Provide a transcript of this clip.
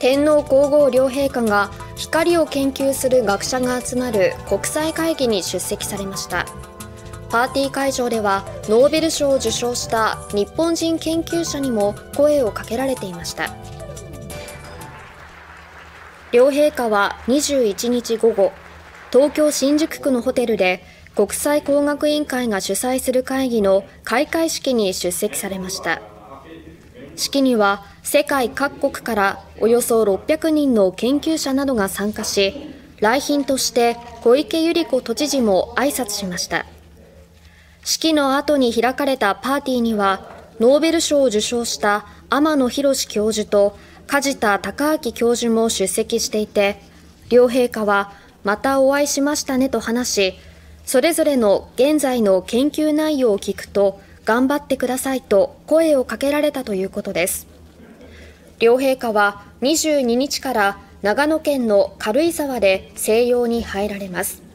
天皇皇后両陛下が光を研究する学者が集まる国際会議に出席されました。パーティー会場ではノーベル賞を受賞した日本人研究者にも声をかけられていました。両陛下は21日午後、東京新宿区のホテルで国際工学委員会が主催する会議の開会式に出席されました。式には世界各国からおよそ600人の研究者などが参加し、来賓として小池百合子都知事も挨拶しました。式の後に開かれたパーティーには、ノーベル賞を受賞した天野博教授と梶田隆章教授も出席していて、両陛下はまたお会いしましたねと話し、それぞれの現在の研究内容を聞くと、頑張ってくださいと声をかけられたということです。両陛下は22日から長野県の軽井沢で静養に入られます。